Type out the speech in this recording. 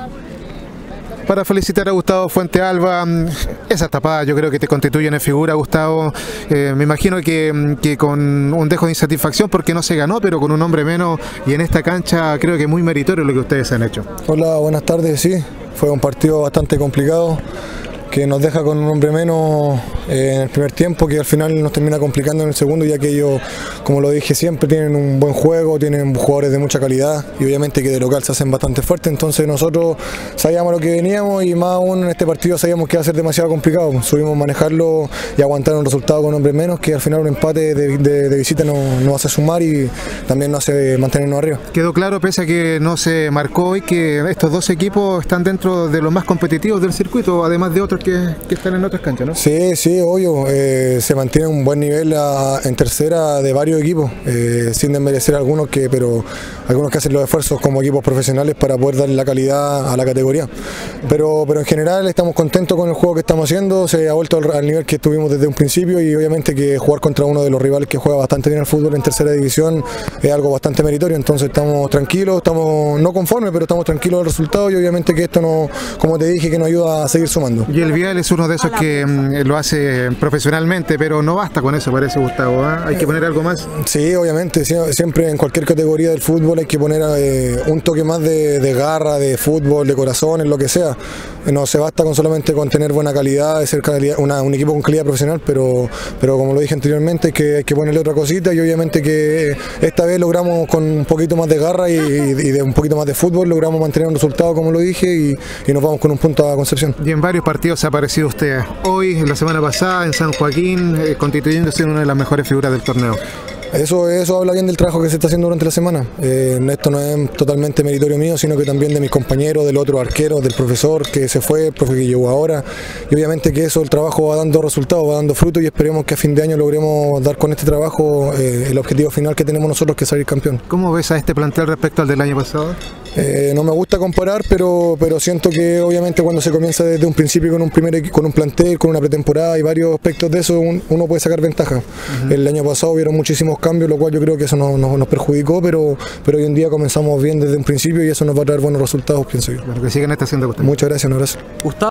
Para felicitar a Gustavo Fuentealba, esas tapadas yo creo que te constituyen en figura, Gustavo. Me imagino que con un dejo de insatisfacción porque no se ganó, pero con un hombre menos y en esta cancha creo que es muy meritorio lo que ustedes han hecho. Hola, buenas tardes, sí, fue un partido bastante complicado que nos deja con un hombre menos en el primer tiempo, que al final nos termina complicando en el segundo, ya que ellos, como lo dije siempre, tienen un buen juego, tienen jugadores de mucha calidad y obviamente que de local se hacen bastante fuertes. Entonces nosotros sabíamos lo que veníamos y más aún en este partido sabíamos que iba a ser demasiado complicado. Subimos a manejarlo y aguantar un resultado con hombres menos, que al final un empate de visita nos hace sumar y también nos hace mantenernos arriba. Quedó claro, pese a que no se marcó hoy, que estos dos equipos están dentro de los más competitivos del circuito, además de otros que están en otras canchas, ¿no? Sí, sí, obvio, se mantiene un buen nivel en tercera de varios equipos, sin desmerecer algunos pero algunos que hacen los esfuerzos como equipos profesionales para poder darle la calidad a la categoría. Pero en general estamos contentos con el juego que estamos haciendo, se ha vuelto al nivel que estuvimos desde un principio y obviamente que jugar contra uno de los rivales que juega bastante bien al fútbol en tercera división es algo bastante meritorio, entonces estamos tranquilos, estamos no conformes, pero estamos tranquilos del resultado y obviamente que esto nos, como te dije, que nos ayuda a seguir sumando. Y el Vial es uno de esos que lo hace profesionalmente, pero no basta con eso, parece, Gustavo, ¿eh? Hay que poner algo más. Sí, obviamente, siempre en cualquier categoría del fútbol hay que poner un toque más de garra, de fútbol, de corazón, en lo que sea. No se basta con solamente con tener buena calidad, de ser un equipo con calidad profesional, pero como lo dije anteriormente, hay que ponerle otra cosita y obviamente que esta vez logramos con un poquito más de garra y de un poquito más de fútbol, logramos mantener un resultado como lo dije y nos vamos con un punto a Concepción. Y en varios partidos ha aparecido usted, hoy, la semana pasada, en San Joaquín, constituyéndose en una de las mejores figuras del torneo. Eso habla bien del trabajo que se está haciendo durante la semana. Esto no es totalmente meritorio mío, sino que también de mis compañeros, del otro arquero, del profesor que se fue, el profe que llegó ahora. Y obviamente que eso, el trabajo va dando resultados, va dando frutos y esperemos que a fin de año logremos dar con este trabajo el objetivo final que tenemos nosotros, que es salir campeón. ¿Cómo ves a este plantel respecto al del año pasado? No me gusta comparar, pero siento que obviamente cuando se comienza desde un principio con un plantel, con una pretemporada y varios aspectos de eso, uno puede sacar ventaja. El año pasado hubieron muchísimos cambios, lo cual yo creo que eso nos perjudicó, pero hoy en día comenzamos bien desde un principio y eso nos va a traer buenos resultados, pienso yo. Bueno, que sigan esta haciendo. Muchas gracias, un abrazo.